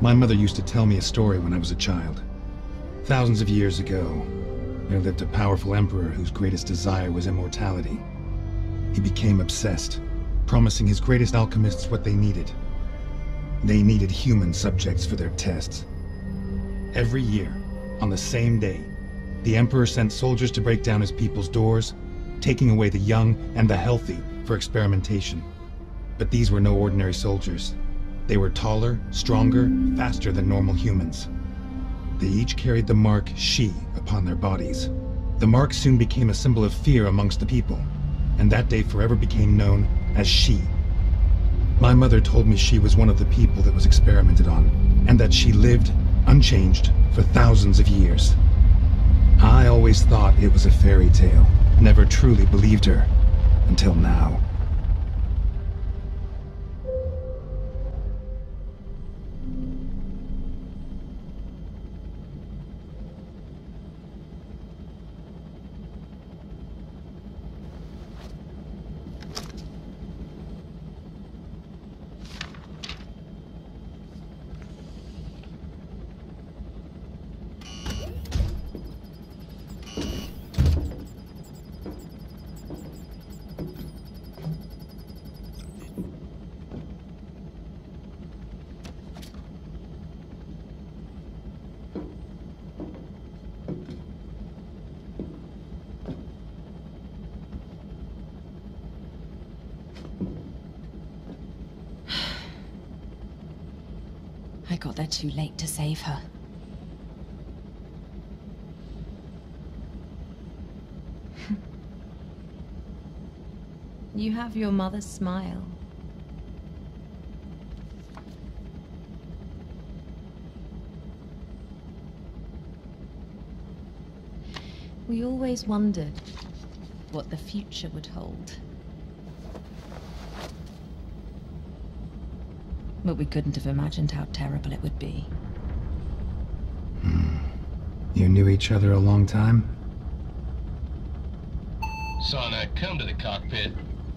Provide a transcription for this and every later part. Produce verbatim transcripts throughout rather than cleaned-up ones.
My mother used to tell me a story when I was a child. Thousands of years ago, there lived a powerful emperor whose greatest desire was immortality. He became obsessed, promising his greatest alchemists what they needed. They needed human subjects for their tests. Every year, on the same day, the emperor sent soldiers to break down his people's doors, taking away the young and the healthy for experimentation. But these were no ordinary soldiers. They were taller, stronger, faster than normal humans. They each carried the mark She upon their bodies. The mark soon became a symbol of fear amongst the people, and that day forever became known as She. My mother told me she was one of the people that was experimented on, and that she lived, unchanged, for thousands of years. I always thought it was a fairy tale, never truly believed her, until now. I got there too late to save her. You have your mother's smile. We always wondered what the future would hold. But we couldn't have imagined how terrible it would be. Hmm. You knew each other a long time? Sana, come to the cockpit.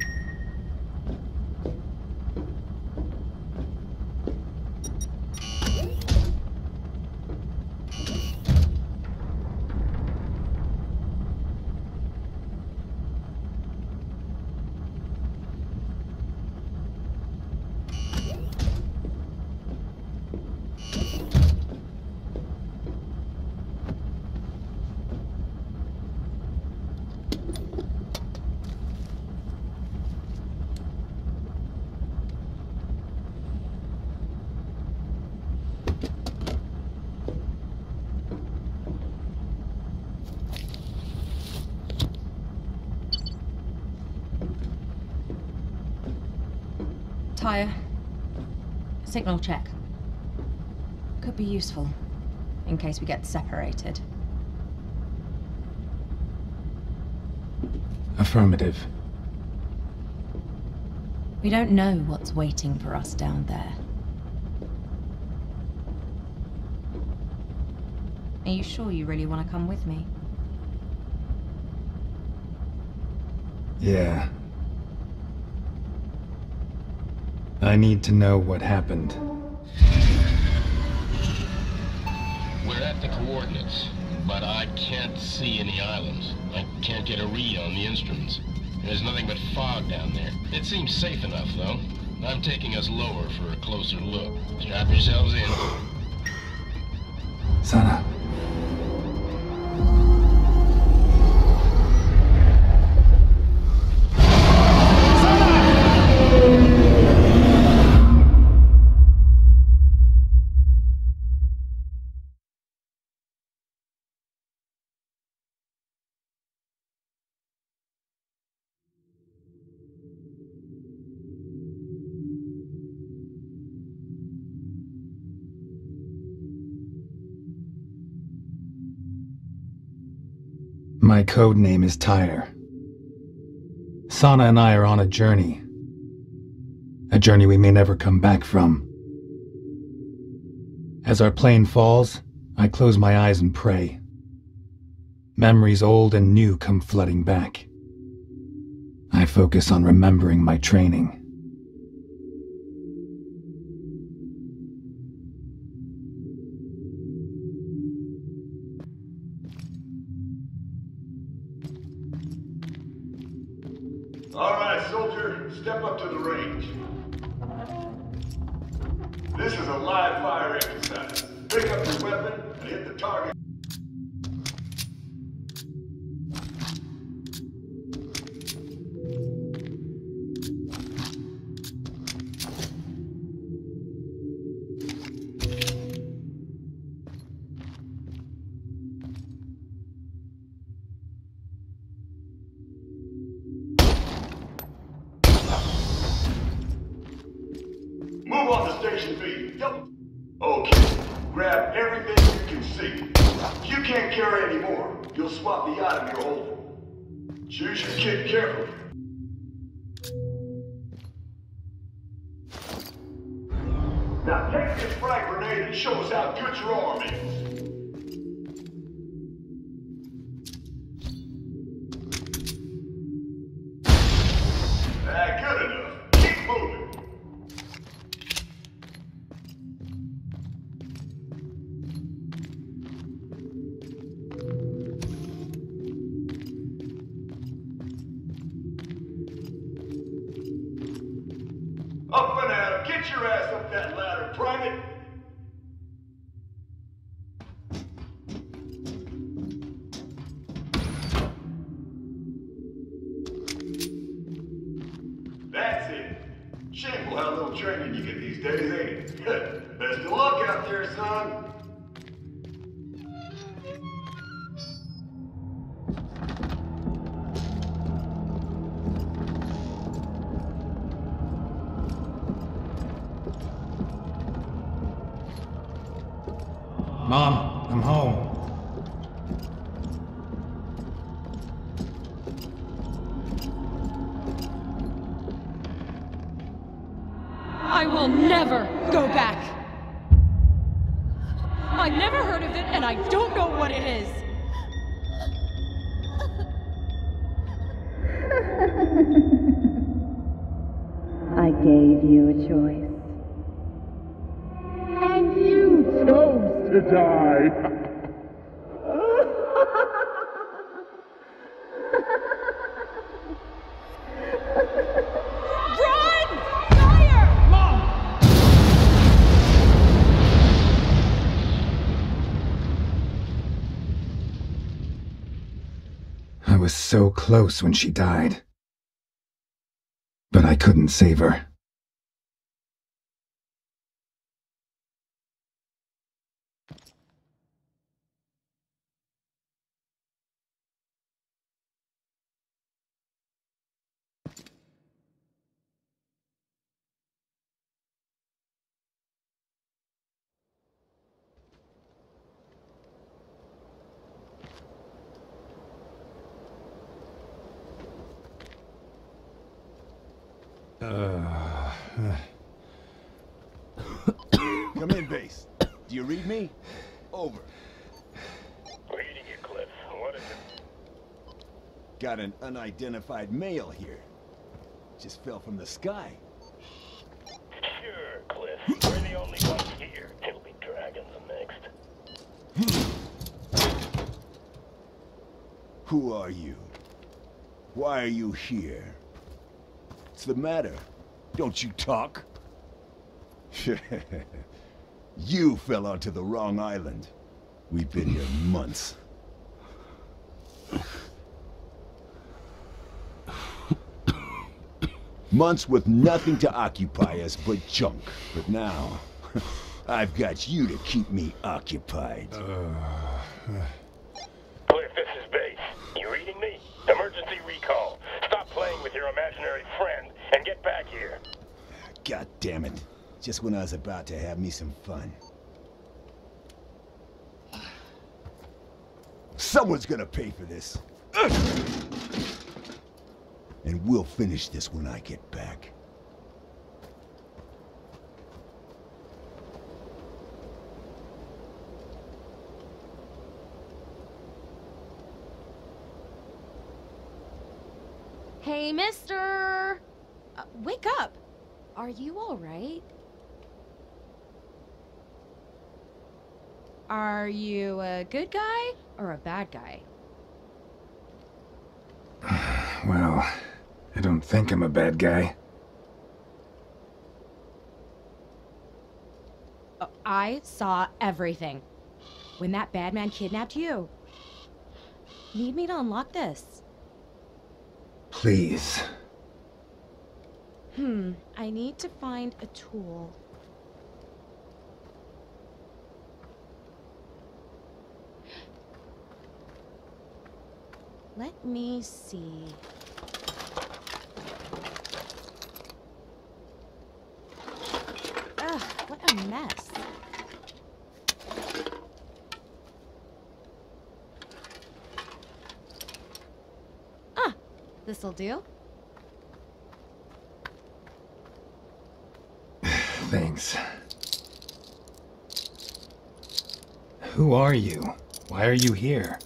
TYRE. Signal check. Could be useful, in case we get separated. Affirmative. We don't know what's waiting for us down there. Are you sure you really want to come with me? Yeah. I need to know what happened. We're at the coordinates, but I can't see any islands. I can't get a read on the instruments. There's nothing but fog down there. It seems safe enough, though. I'm taking us lower for a closer look. Strap yourselves in. Sana. My code name is TYRE. Sana and I are on a journey. A journey we may never come back from. As our plane falls, I close my eyes and pray. Memories old and new come flooding back. I focus on remembering my training. soldier, step up to the range. This is a live fire exercise. Pick up your weapon and hit the target. Move on to station B. Yep. Okay. Grab everything you can see. If you can't carry any more, you'll swap the item you're holding. Choose your kit carefully. Now take this frag grenade and show us how good your arm is. Ah, good enough. Keep moving. Up and out. Get your ass up that ladder, Private. That's it. Shameful how little training you get these days, ain't it? Best of luck out there, son. Mom, I'm home. I will never go back. I've never heard of it, and I don't know what it is. I gave you a choice. And you chose to die. Run! Fire! Mom! I was so close when she died. But I couldn't save her. Uh, Come in, base. Do you read me? Over. Reading you, Cliff. What is it? Got an unidentified male here. Just fell from the sky. Sure, Cliff. We're the only ones here. It'll be dragons next. Who are you? Why are you here? What's the matter? Don't you talk? You fell onto the wrong island. We've been here months. Months with nothing to occupy us but junk. But now, I've got you to keep me occupied. uh, Cliff, this is base. You reading me? Emergency recall. Stop playing with your imaginary friend and get back here. God damn it. Just when I was about to have me some fun. Someone's gonna pay for this. And we'll finish this when I get back. Hey, mister! Uh, wake up! Are you alright? Are you a good guy or a bad guy? Well, I don't think I'm a bad guy. Oh, I saw everything. When that bad man kidnapped you. Need me to unlock this? Please. Hmm, I need to find a tool. Let me see. Ugh, what a mess. Ah, this'll do. Thanks. Who are you? Why are you here?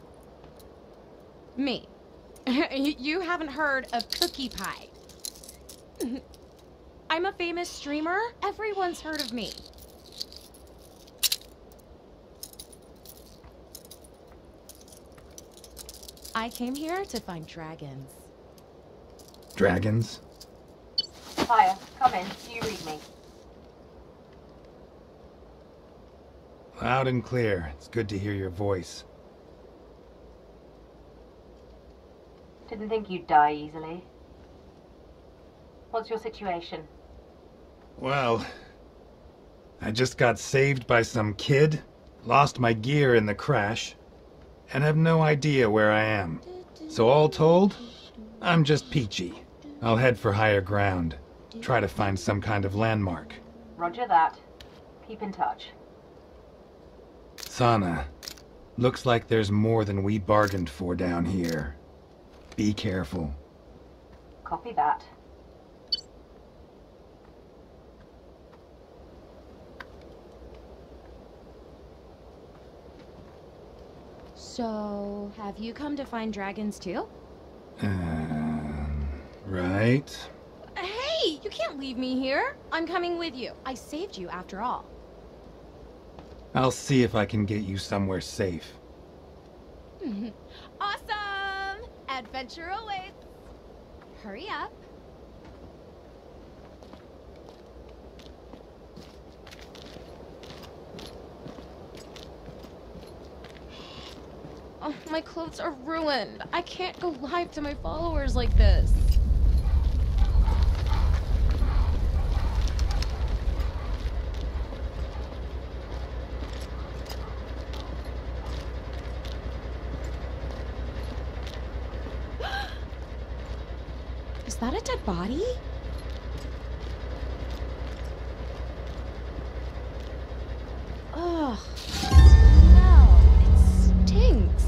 Me. You haven't heard of Cookie Pie. I'm a famous streamer. Everyone's heard of me. I came here to find dragons. Dragons? Tyre, come in. Do you read me? Loud and clear. It's good to hear your voice. Didn't think you'd die easily. What's your situation? Well, I just got saved by some kid, lost my gear in the crash, and have no idea where I am. So all told, I'm just peachy. I'll head for higher ground, try to find some kind of landmark. Roger that. Keep in touch. Sana, looks like there's more than we bargained for down here. Be careful. Copy that. So, have you come to find dragons too? Um, right. Hey, you can't leave me here. I'm coming with you. I saved you after all. I'll see if I can get you somewhere safe. Awesome! Adventure awaits. Hurry up. Oh, my clothes are ruined. I can't go live to my followers like this. Is that a dead body? Ugh. No, it stinks.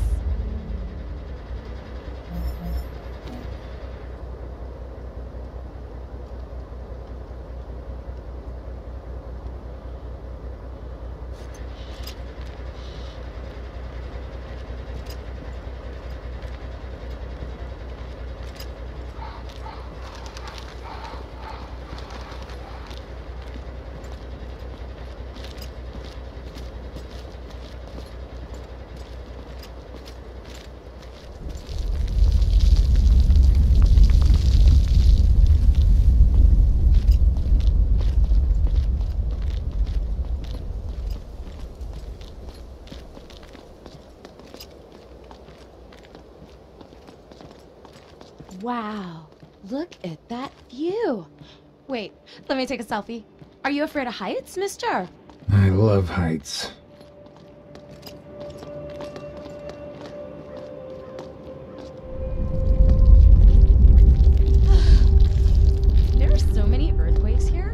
Wow, look at that view. Wait, let me take a selfie. Are you afraid of heights, mister? I love heights. There are so many earthquakes here.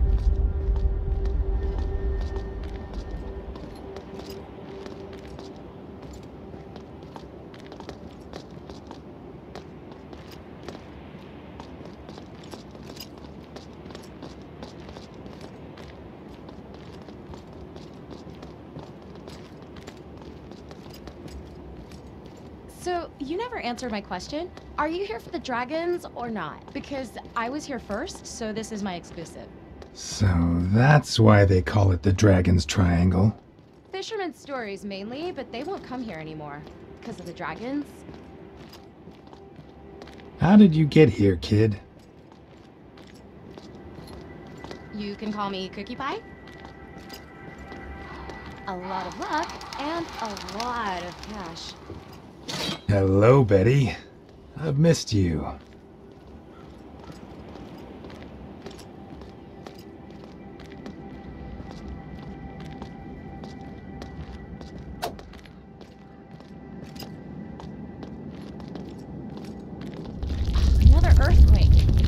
So, you never answered my question. Are you here for the dragons or not? Because I was here first, so this is my exclusive. So that's why they call it the Dragon's Triangle. Fishermen's stories mainly, but they won't come here anymore. Because of the dragons. How did you get here, kid? You can call me Cookie Pie. A lot of luck and a lot of cash. Hello, Betty. I've missed you. Another earthquake.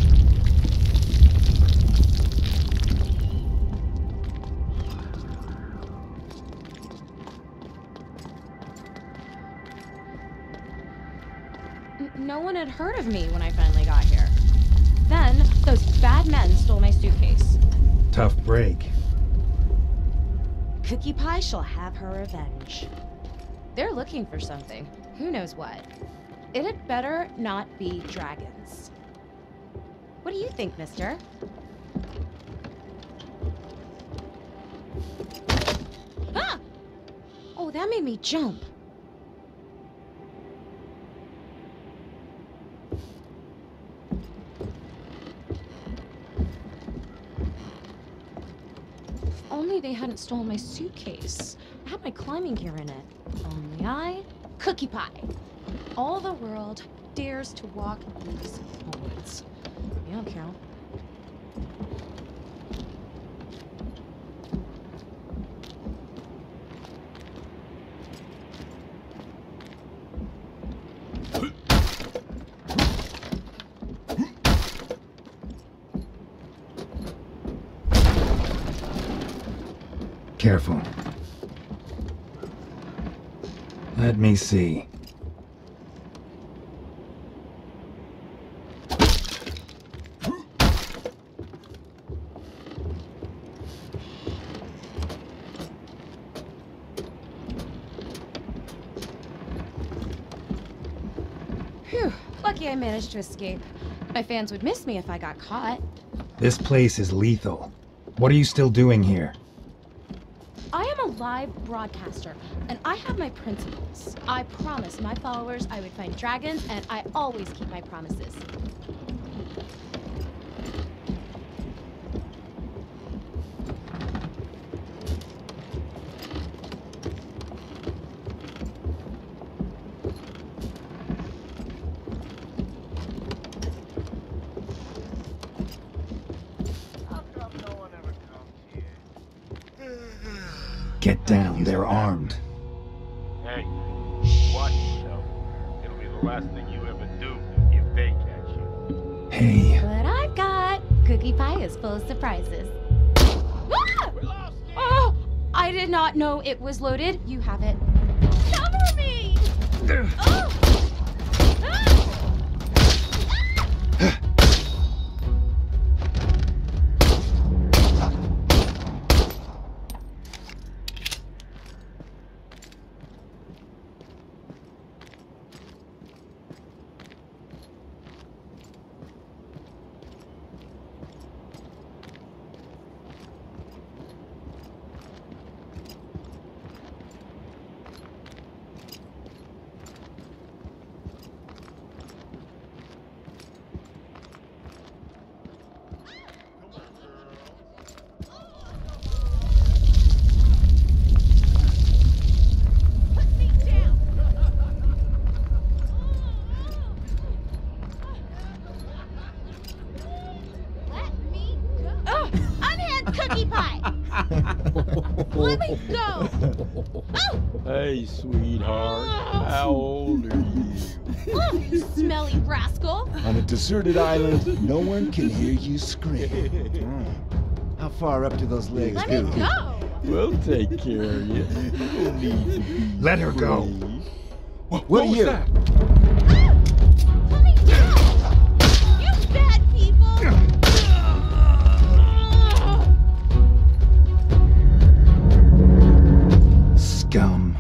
No one had heard of me when I finally got here. Then, those bad men stole my suitcase. Tough break. Cookie Pie shall have her revenge. They're looking for something. Who knows what? It had better not be dragons. What do you think, mister? Ah! Oh, that made me jump. Only they hadn't stolen my suitcase. I had my climbing gear in it. Only I... Cookie Pie. All the world dares to walk these woods. Yeah, Carol. Careful. Let me see. Phew, lucky I managed to escape. My fans would miss me if I got caught. This place is lethal. What are you still doing here? I am a live broadcaster, and I have my principles. I promised my followers I would find dragons, and I always keep my promises. Get down, they're armed. Hey, watch yourself. It'll be the last thing you ever do if they catch you. Hey. What I've got, Cookie Pie is full of surprises. Ah! Oh, I did not know it was loaded. You have it. Cover me! Oh! Ah! Cookie Pie! Let me go! Oh! Hey, sweetheart. How old are you? Oh, you smelly rascal! On a deserted island, no one can hear you scream. Mm. How far up do those legs Let go? me go! We'll take care of you. You don't need to be Let her go. afraid. What, what are you? Ah! Let me go! You bad people! Scum.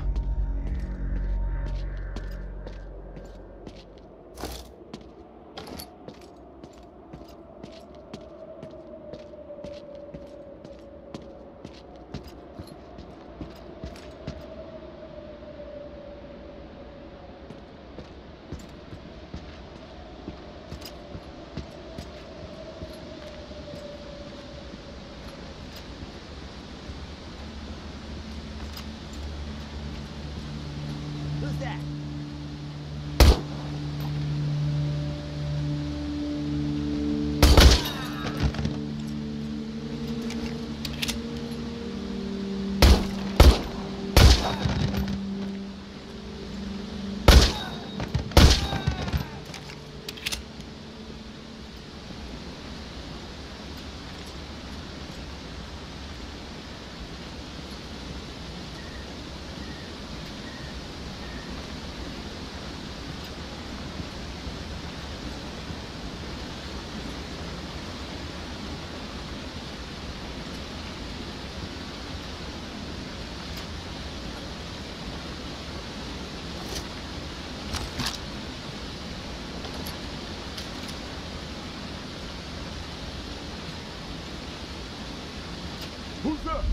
Who's up?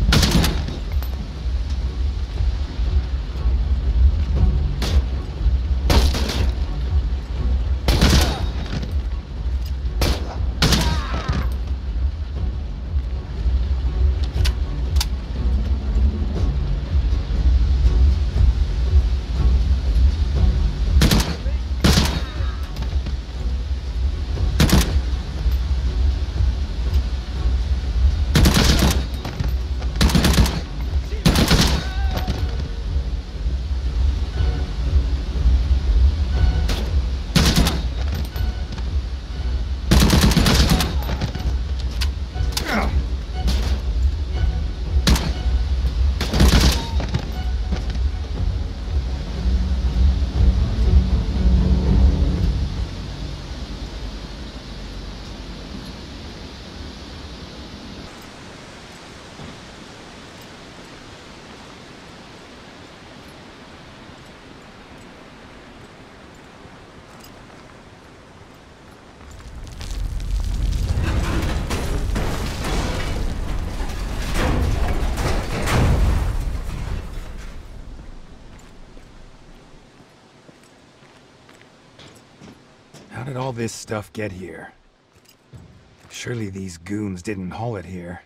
How did all this stuff get here? Surely these goons didn't haul it here.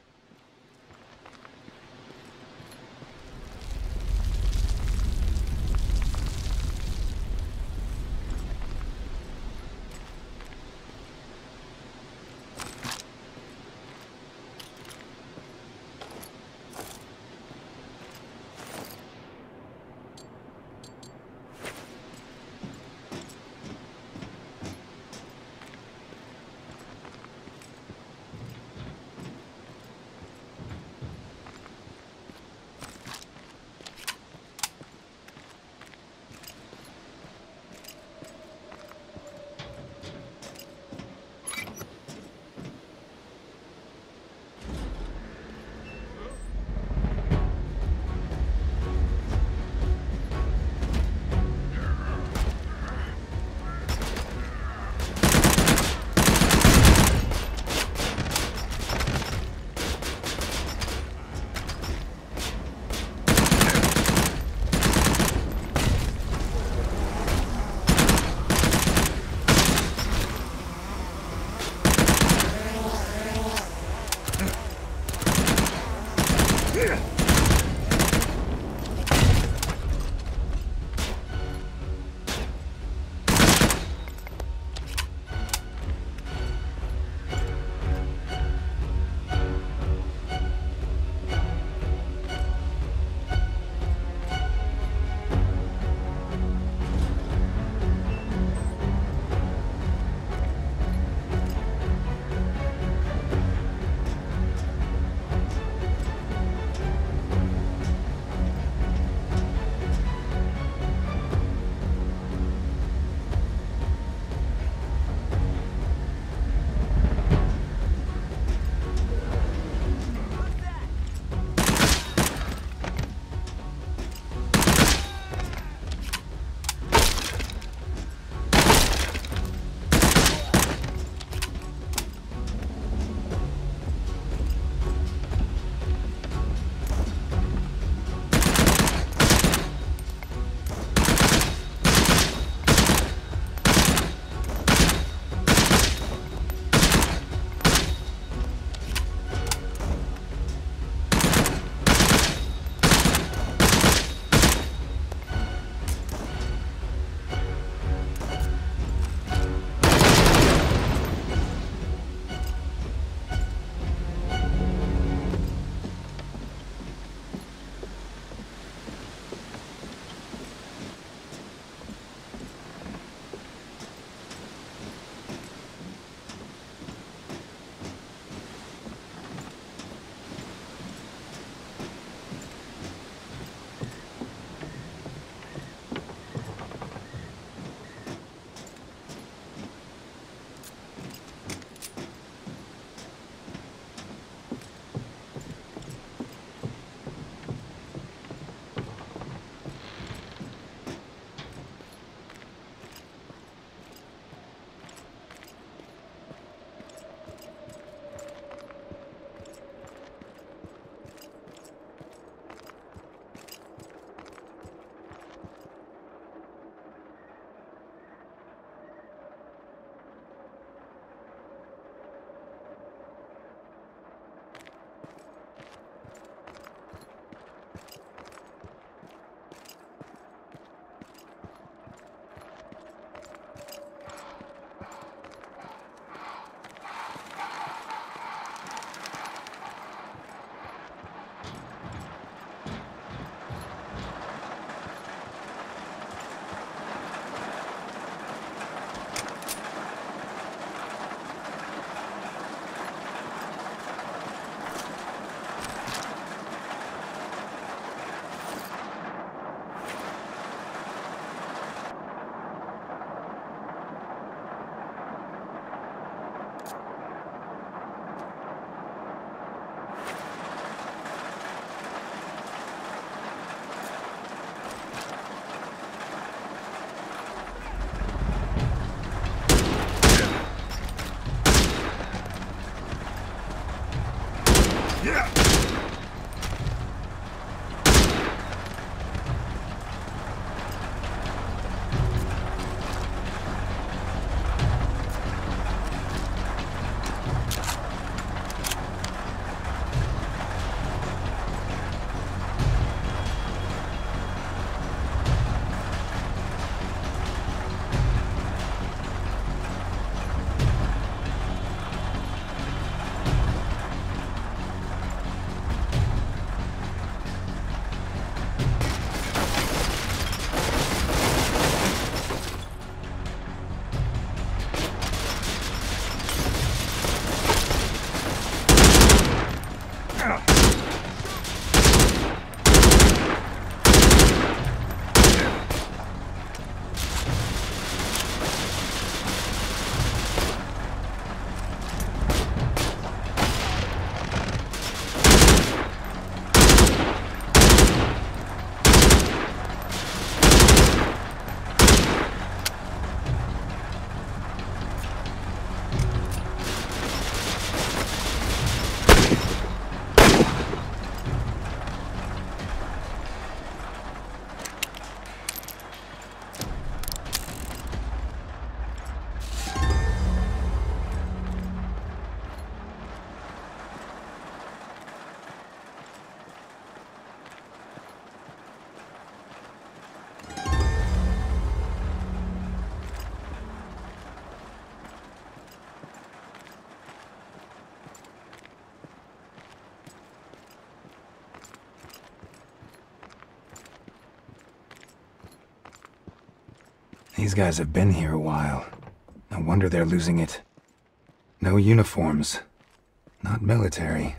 These guys have been here a while. No wonder they're losing it. No uniforms. Not military.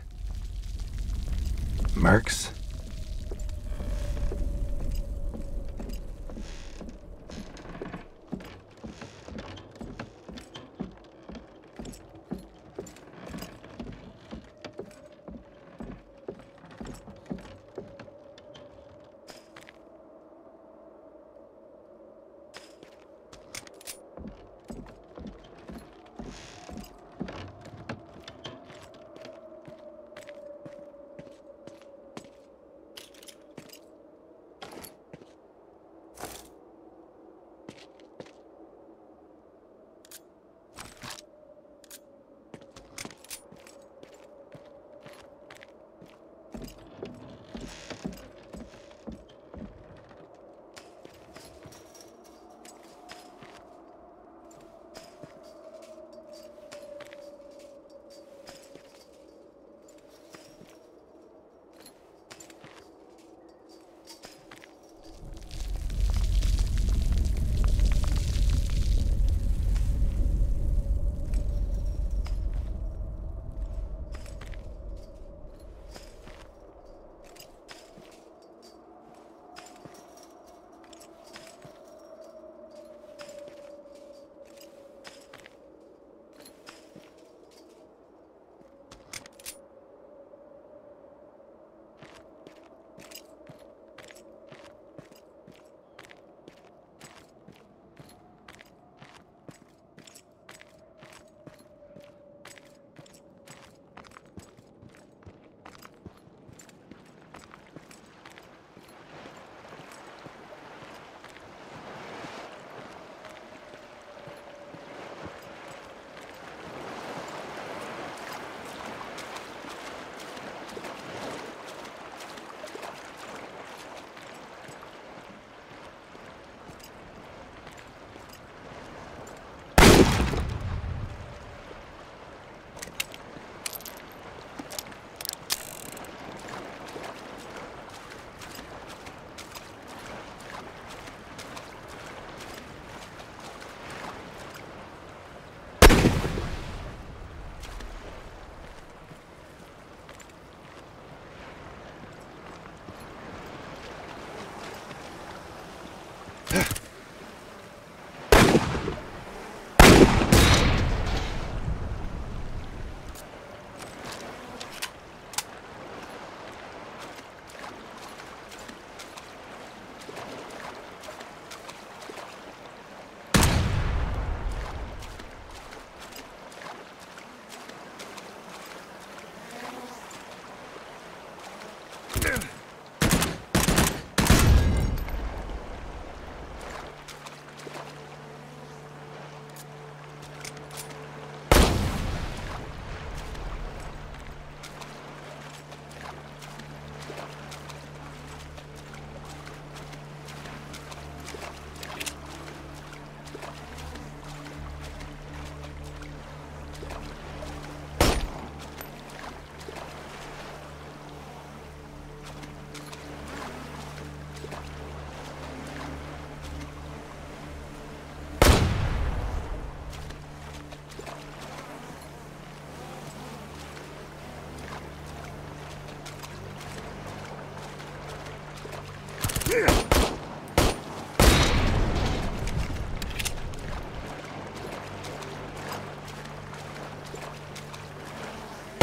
Mercs?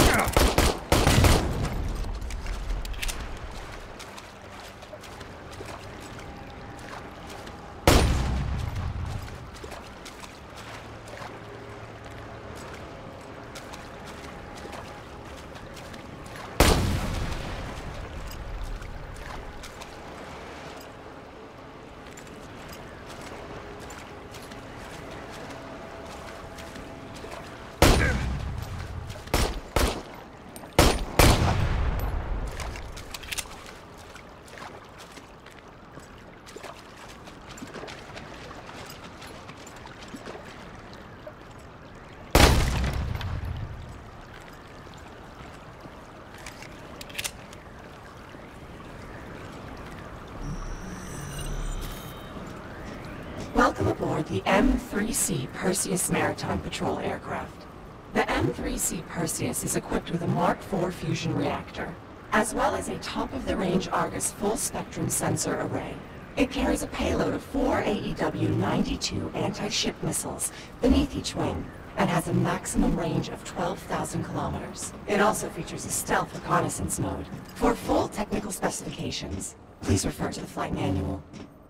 Welcome aboard the M three C Perseus Maritime Patrol aircraft. The M three C Perseus is equipped with a Mark four fusion reactor, as well as a top-of-the-range Argus full-spectrum sensor array. It carries a payload of four A E W ninety-two anti-ship missiles beneath each wing, and has a maximum range of twelve thousand kilometers. It also features a stealth reconnaissance mode. For full technical specifications, please refer to the flight manual.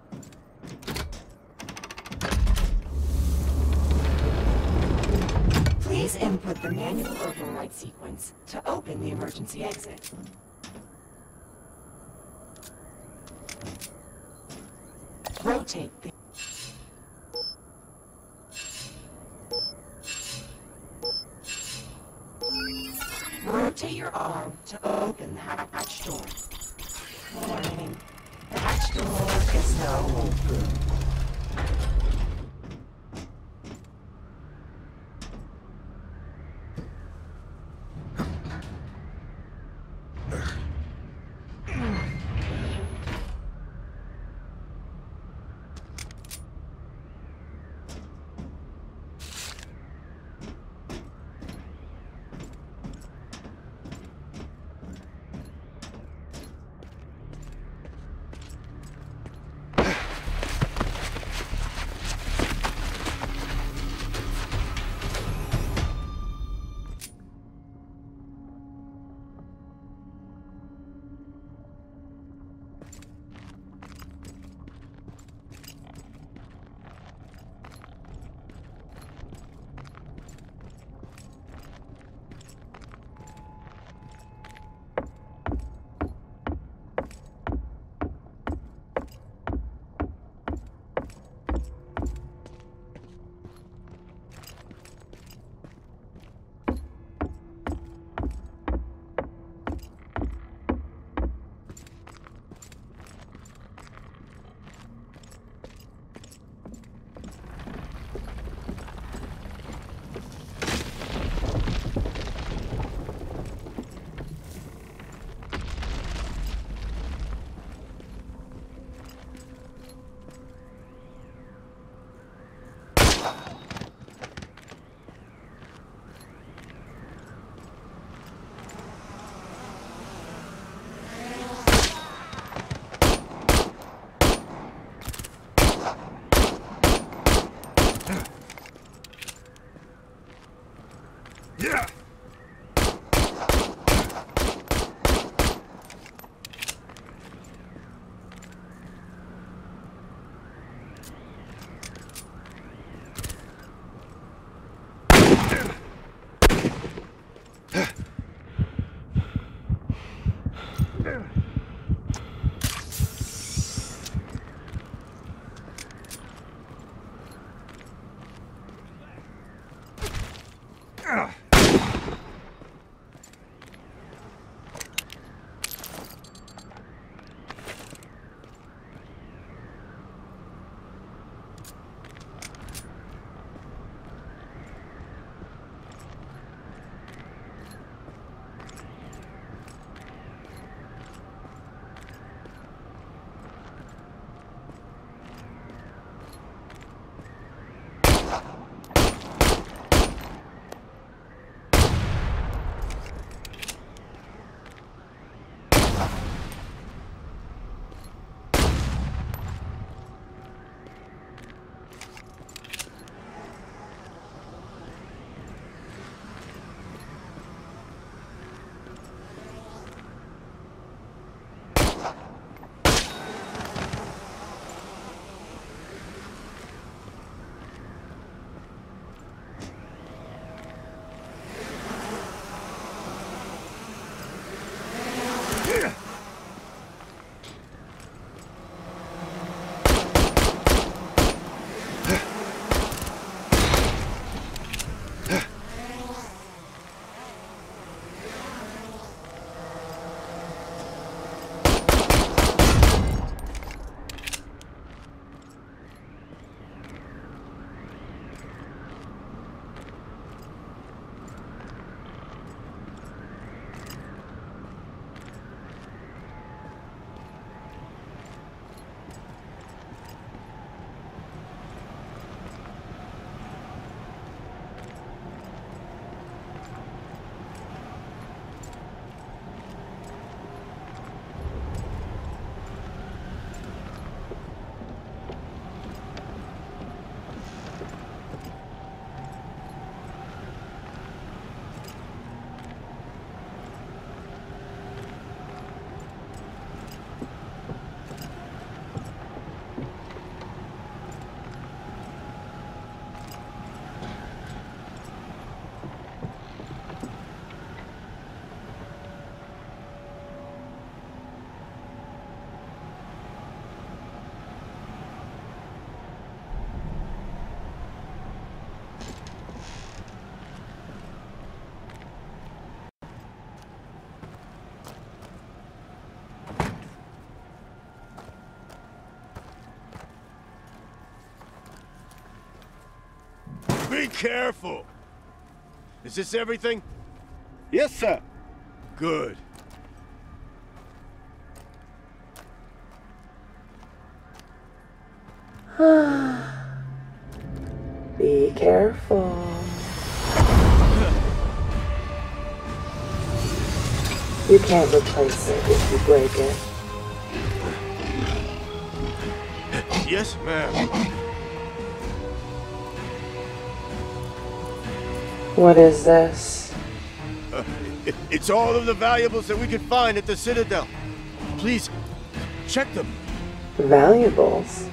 Please input the manual override sequence to open the emergency exit. Rotate the... Rotate your arm to open the hatch door. Warning. The hatch door is now open. Be careful! Is this everything? Yes, sir. Good. Be careful. You can't replace it if you break it. Yes, ma'am. What is this? Uh, it, it's all of the valuables that we could find at the Citadel. Please, check them. Valuables?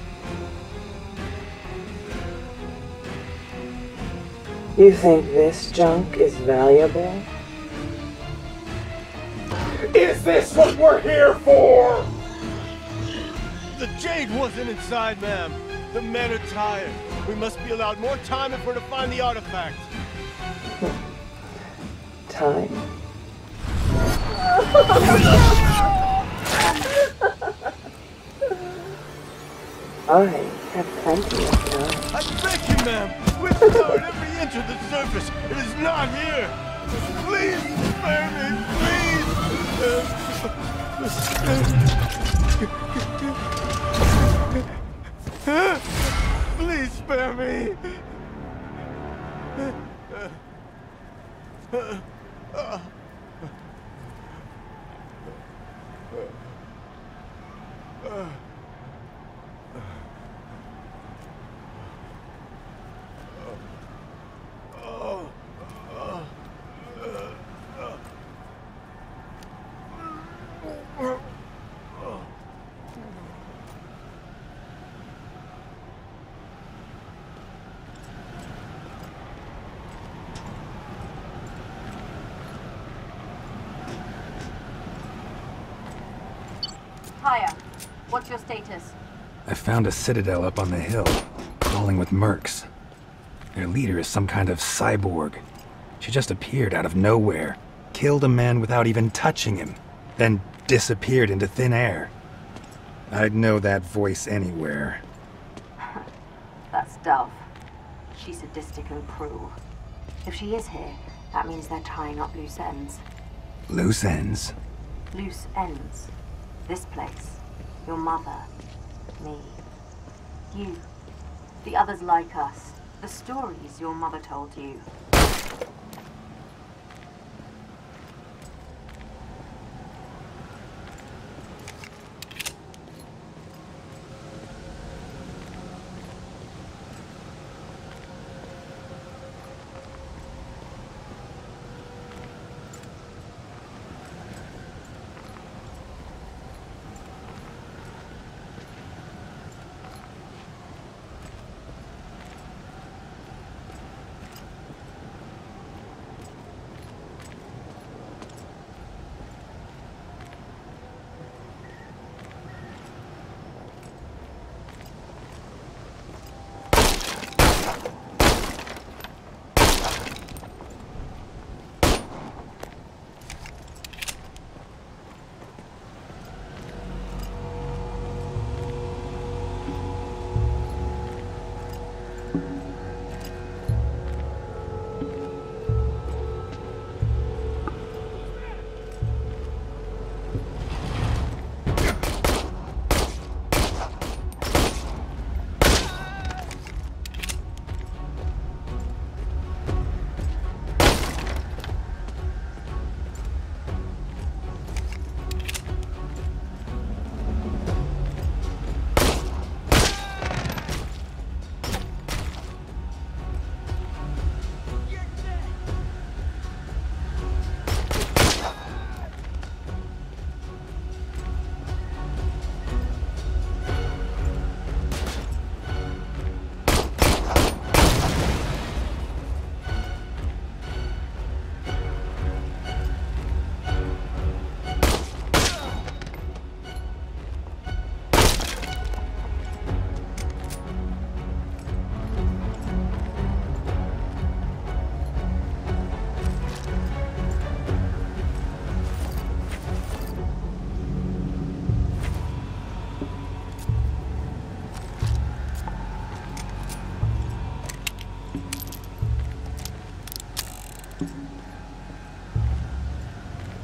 You think this junk is valuable? Is this what we're here for? The Jade wasn't inside, ma'am. The men are tired. We must be allowed more time if we're to find the artifact. Time. I have plenty of time. I beg you, ma'am. We've covered every inch of the surface. It is not here. Please spare me, please. Please spare me. TYRE, what's your status? I found a citadel up on the hill, crawling with mercs. Their leader is some kind of cyborg. She just appeared out of nowhere, killed a man without even touching him, then disappeared into thin air. I'd know that voice anywhere. That's Dove. She's sadistic and cruel. If she is here, that means they're tying up loose ends. Loose ends? Loose ends. This place. Your mother. Me. You. The others like us. The stories your mother told you.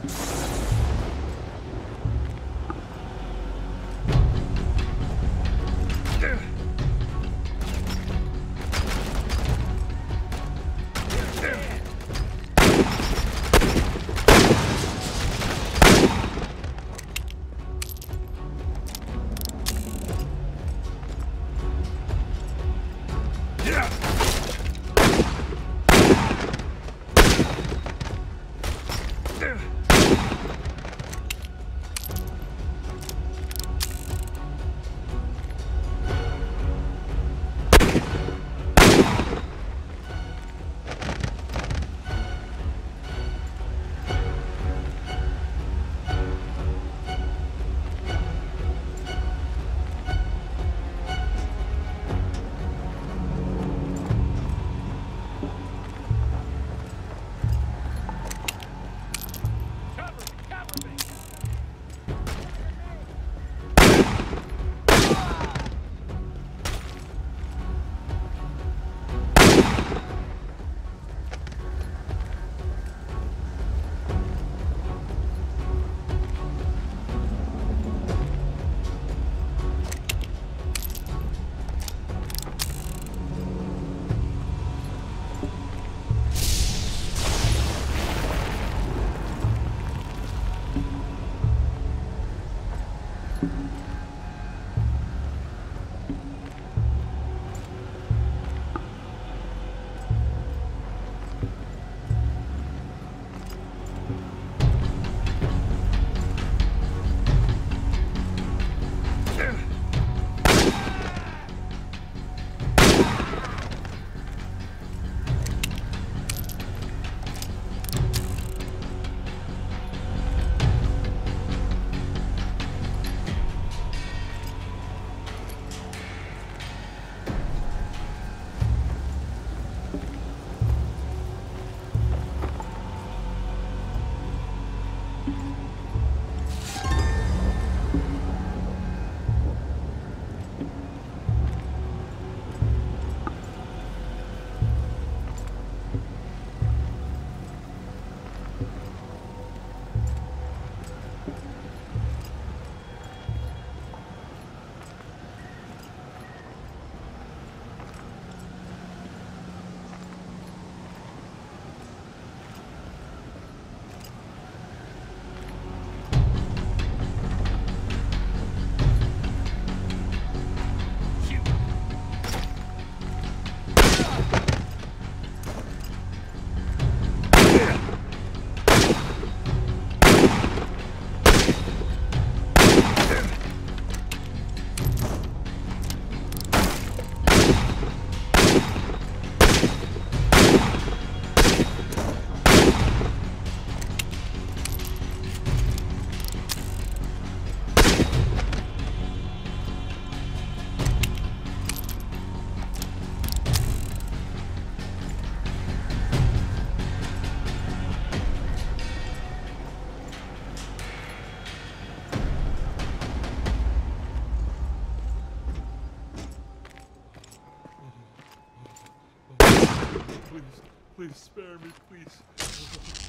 Please spare me, please.